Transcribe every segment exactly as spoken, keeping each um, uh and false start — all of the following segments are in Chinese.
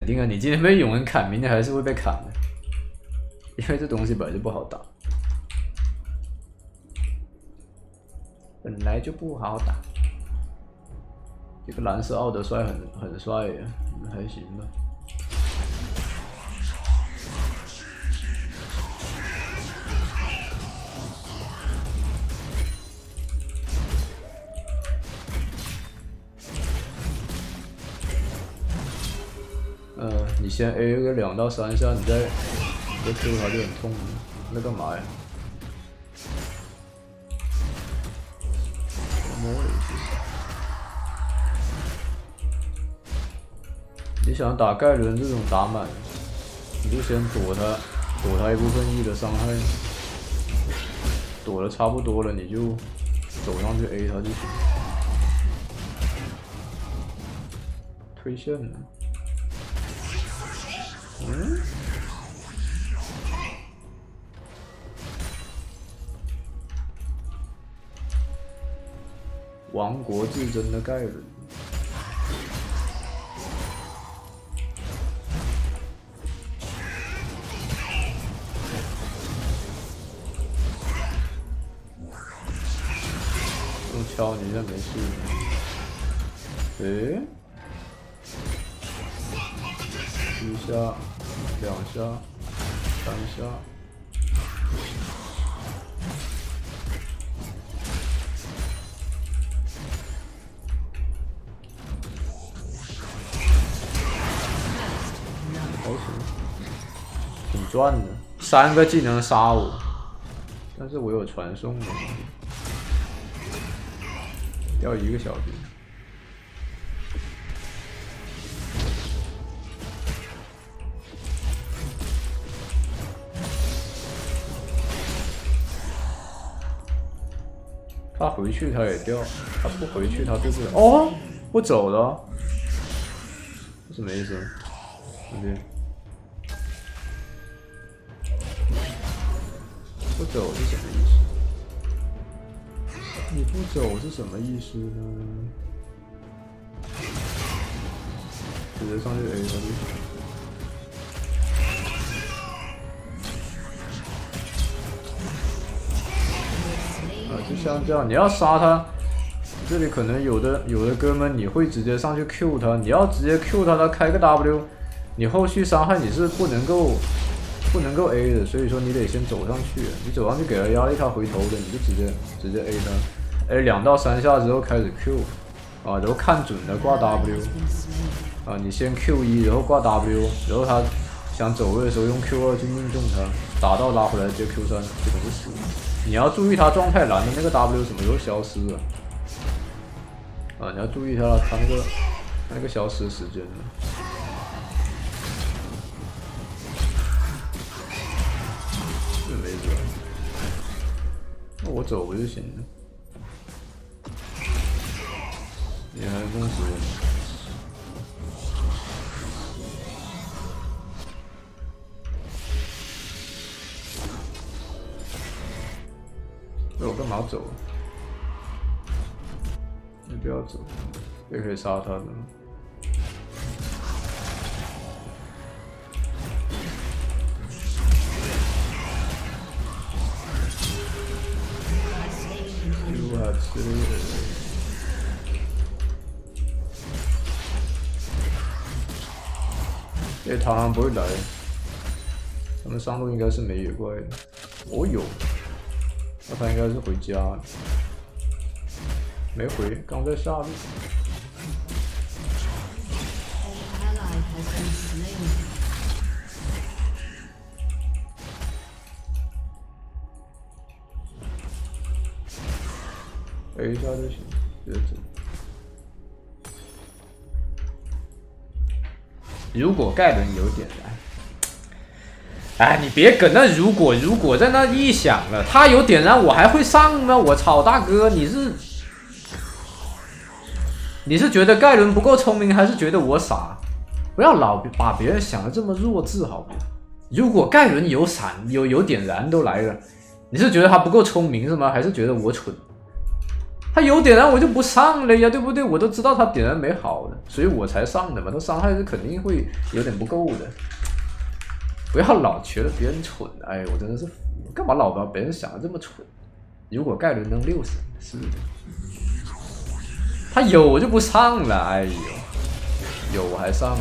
肯定啊，你今天被永人砍，明天还是会被砍的，因为这东西本来就不好打，本来就不好打。这个蓝色奥德帅很很帅呀，还行吧。呃，你先 A 个两到三下，你再你再 Q 他就很痛。那干嘛呀？摸了一下。你想打盖伦这种打满，你就先躲他，躲他一部分 E 的伤害，躲的差不多了，你就走上去 A 他就行。推线呢？嗯？亡国至真的盖伦。用敲你现在没事。诶、欸？一下，两下，三下。还行，挺赚的。三个技能杀我，但是我有传送的，掉一个小兵。他回去他也掉，他不回去他对不了。哦，我走了，什么意思？对不对？不走是什么意思？你不走是什么意思呢？直接上去 A 他就行。就像这样，你要杀他，这里可能有的有的哥们你会直接上去 Q 他，你要直接 Q 他，他开个 W， 你后续伤害你是不能够不能够 A 的，所以说你得先走上去，你走上去给他压力，他回头的你就直接直接 A 他 ，A 两到三下之后开始 Q， 啊，然后看准了挂 W， 啊，你先 Q 一，然后挂 W， 然后他想走位的时候用 Q 二去命中他，打到拉回来接 Q 三，基本是死。你要注意他状态蓝的那个 W 什么时候消失了啊？你要注意他他那个那个消失时间了。是没准，那我走不就行了？你还弄死我吗？那我干嘛走？你不要走，也可以杀他的。丢下去。这螳螂不会来，他们上路应该是没野怪的。哦有。那他应该是回家了，没回，刚在下路。A 一下就行，直接走。如果盖伦有点燃。哎，你别跟那如果如果在那一想了，他有点燃我还会上吗？我操，大哥，你是你是觉得盖伦不够聪明，还是觉得我傻？不要老把别人想的这么弱智，好不好？如果盖伦有闪有有点燃都来了，你是觉得他不够聪明是吗？还是觉得我蠢？ 他有点燃我就不上了呀，对不对？我都知道他点燃没好的，所以我才上的嘛。他伤害是肯定会有点不够的。不要老觉得别人蠢，哎，我真的是干嘛老把别人想的这么蠢？如果盖伦能六神，是的。他有我就不上了，哎呦，有我还上。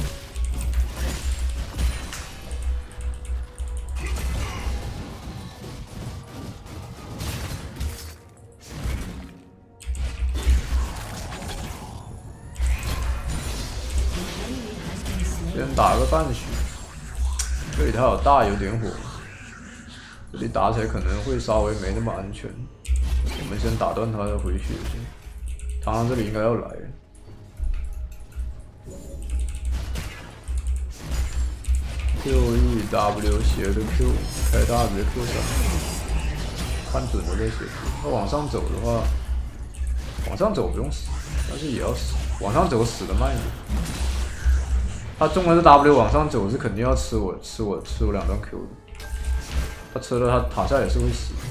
先打个半血，这里他有大有点火，这里打起来可能会稍微没那么安全。我们先打断他的回血先，螳螂这里应该要来。Q E W 斜的 Q， 开大直接 Q 上，看准了再写。他往上走的话，往上走不用死，但是也要死，往上走死的慢一点。 他中了这 W 往上走是肯定要吃我吃我吃我两段 Q 的，他吃了他塔下也是会死，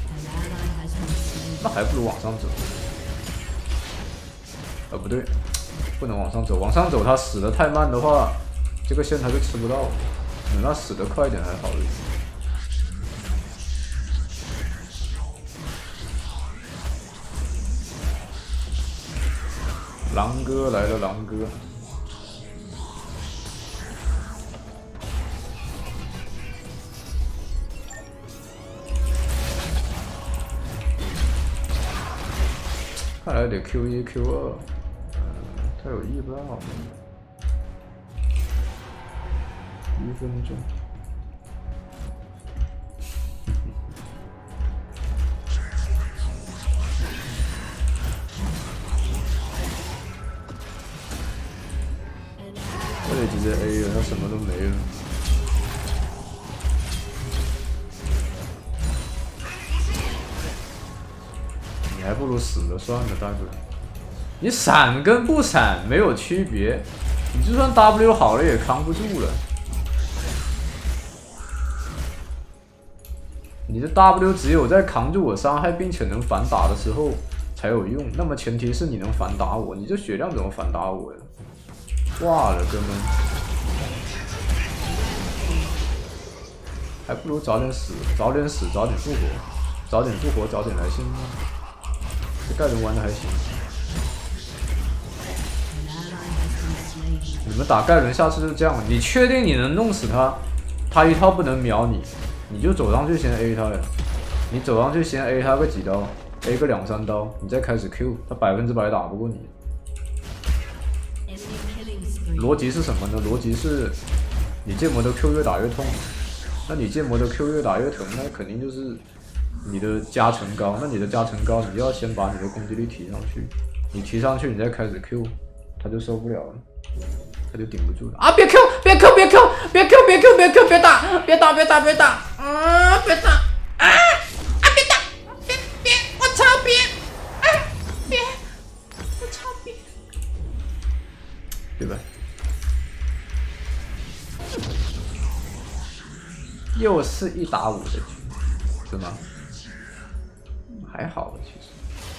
那还不如往上走。啊不对，不能往上走，往上走他死的太慢的话，这个线他就吃不到，等他死的快一点还好一点。狼哥来了，狼哥。 看来得 Q 一 Q 二，嗯，他有 E 不太好，一分钟。这里直接 A 了，他什么都没了。 还不如死了算了，大哥。你闪跟不闪没有区别，你就算 W 好了也扛不住了。你的 W 只有在扛住我伤害并且能反打的时候才有用，那么前提是你能反打我，你这血量怎么反打我呀？挂了，哥们，还不如早点死，早点死，早点复活，早点复活，早点来信。 这盖伦玩的还行，你们打盖伦下次就这样，你确定你能弄死他，他一套不能秒你，你就走上去先 A 他呀，你走上去先 A 他个几刀 ，A 个两三刀，你再开始 Q， 他百分之百打不过你。逻辑是什么呢？逻辑是，你剑魔的 Q 越打越痛，那你剑魔的 Q 越打越疼，那肯定就是。 你的加成高，那你的加成高，你就要先把你的攻击力提上去。你提上去，你再开始 Q， 他就受不了了，他就顶不住了。啊！别 Q， 别 Q， 别 Q， 别 Q， 别 Q， 别 Q， 别打，别打，别打，别打！啊！别打！啊！啊！别打！别别！我操！别！啊！别！我操！别！对吧？又是一打五的局，是吗？ 还好，其实。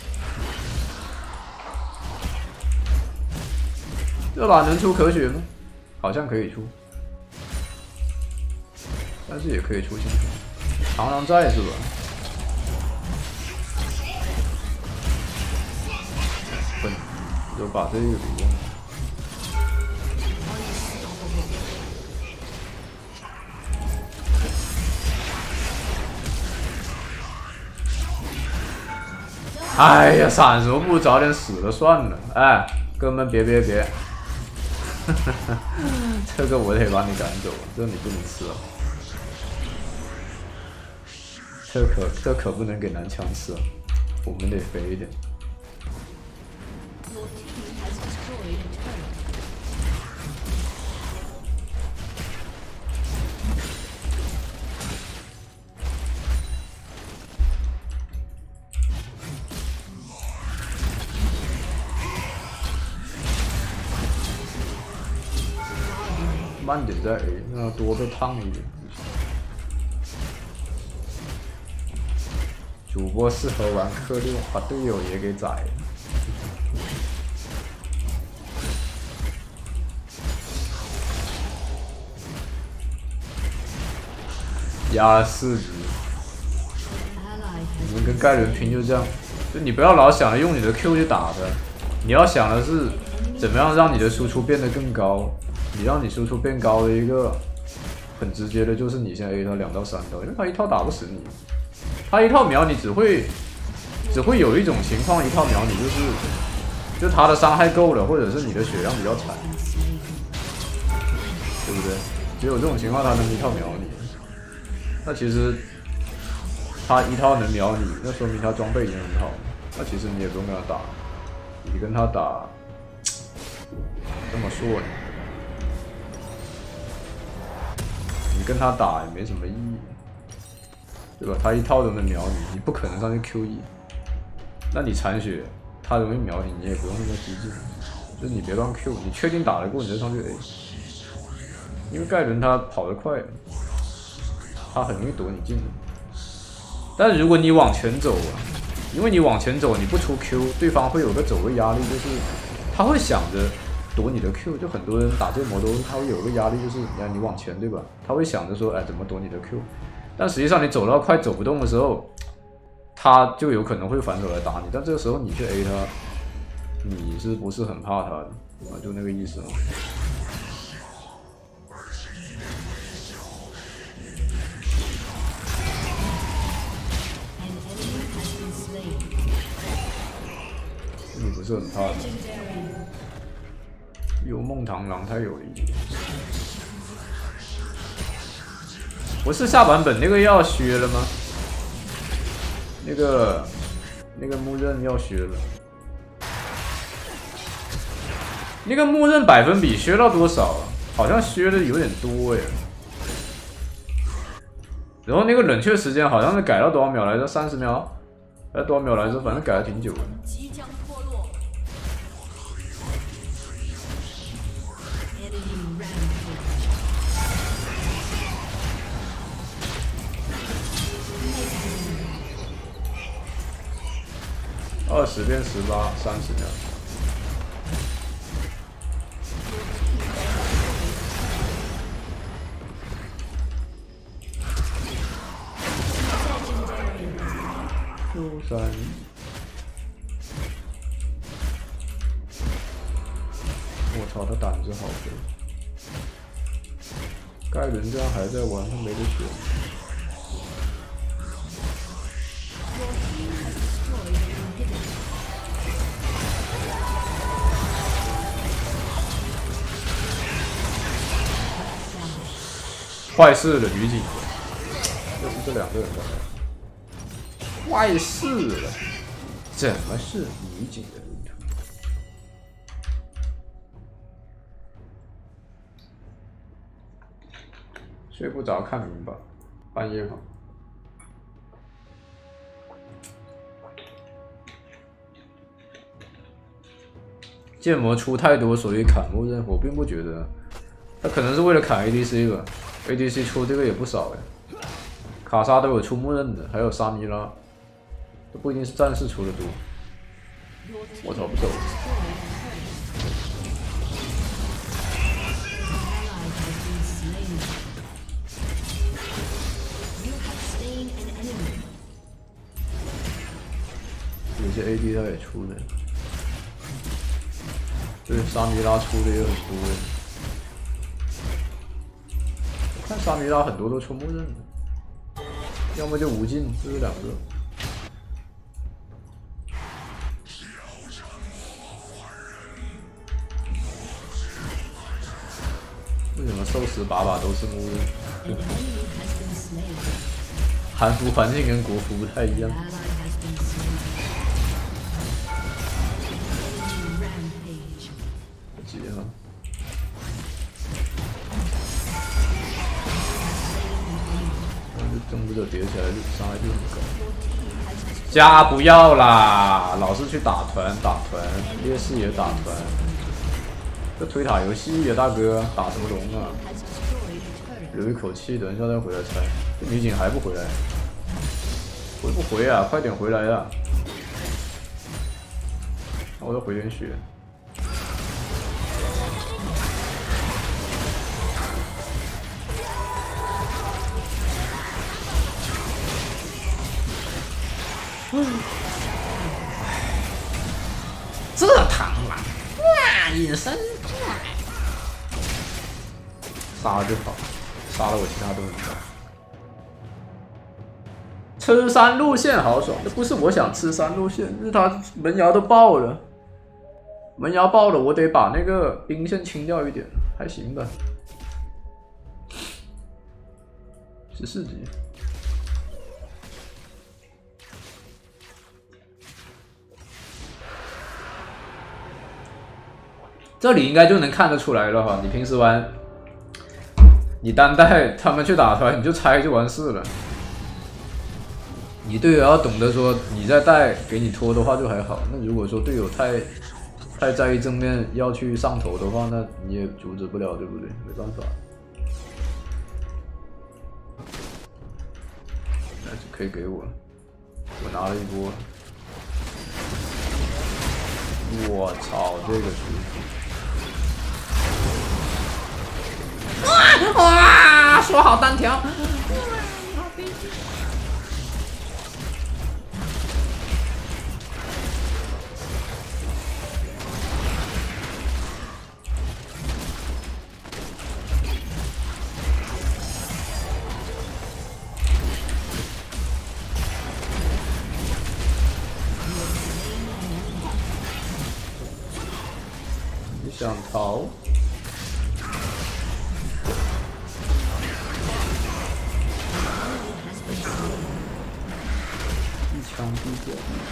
这把能出可血吗？好像可以出，但是也可以出新宠。螳螂在是吧？笨，就把这个给用了。 哎呀，闪什么不如早点死了算了。哎，哥们别别别，这个我得把你赶走，这你不能吃啊。这可这可不能给男枪吃啊，我们得肥一点。慢点再 A， 那多的烫一点。 主播适合玩克六，把队友也给宰了。压四级，你们跟盖伦拼就这样，就你不要老想着用你的 Q 去打他，你要想的是怎么样让你的输出变得更高。你让你输出变高的一个很直接的就是你先 A 他两到三刀，因为他一套打不死你，他一套秒你只会只会有一种情况，一套秒你就是就他的伤害够了，或者是你的血量比较惨，对不对？只有这种情况他能一套秒你。那其实他一套能秒你，那说明他装备已经很好。那其实你也不用跟他打，你跟他打，这么说呢？你跟他打也没什么意义，对吧？他一套都能秒你，你不可能上去 Q 一。那你残血，他容易秒你，你也不用那么激进，就是你别乱 Q， 你确定打得过你再上去 A。因为盖伦他跑得快，他很容易躲你进。但是如果你往前走啊，因为你往前走，你不出 Q， 对方会有个走位压力，就是他会想着躲你的 Q。就很多人打剑魔都他会有个压力，就是你看你往前对吧？他会想着说，哎，怎么躲你的 Q？ 但实际上你走到快走不动的时候，他就有可能会反手来打你。但这个时候你去 A 他，你是不是很怕他的啊？就那个意思嘛。你不是很怕的，有梦螳螂太有力。不是下版本那个要削了吗？那个那个木刃要削了。那个木刃百分比削到多少啊？好像削的有点多耶。然后那个冷却时间好像是改到多少秒来着？三十秒，还是多少秒来着？反正改了挺久的。二十变十八，三十秒。六三。我操，他胆子好肥！盖伦这样还在玩，他没得选。坏事了，女警，又是这两个人在那。坏事了，怎么是女警的路途？睡不着，看明白，半夜好。剑魔出太多，所以砍木刃，我并不觉得，他可能是为了砍 A D C 吧。A D C 出这个也不少哎，卡莎都有出木刃的，还有沙弥拉，这不一定是战士出的多。我操，不走！有些 A D 他也出的，对，沙弥拉出的也很多。看沙弥拉很多都出木刃的，要么就无尽，这是两个。为什么寿司把把都是木刃？韩服环境跟国服不太一样。不急哈。中不者叠起来伤害就很高。家不要啦，老是去打团打团，劣势也打团。这推塔游戏呀，大哥，打什么龙啊？留一口气，等一下再回来拆。这女警还不回来？ 回不回啊？快点回来啊！我要回点血。嗯，这螳螂，哇，隐身怪，杀了就好，杀了我其他都能杀。吃山路线好爽，这不是我想吃山路线，是他门牙都爆了，门牙爆了，我得把那个兵线清掉一点，还行吧。十四级。 这里应该就能看得出来了哈，你平时玩，你单带他们去打团，你就拆就完事了。你队友要懂得说你在带给你拖的话就还好，那如果说队友太太在意正面要去上头的话，那你也阻止不了，对不对？没办法。那就可以给我，我拿了一波。我操，这个舒服！ 哇哇，说好单挑，你想逃？ 枪毙掉！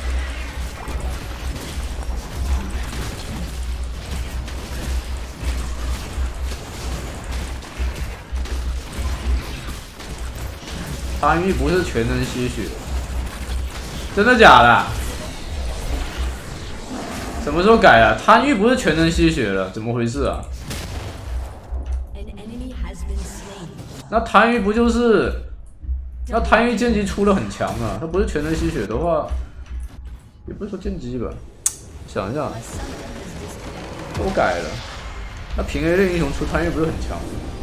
参与不是全能吸血，真的假的？什么时候改了？参与不是全能吸血了，怎么回事啊？那参与不就是？ 那贪欲剑姬出的很强啊，他不是全能吸血的话，也不是说剑姬吧，想一下，都改了。那平 A 类英雄出贪欲不是很强吗？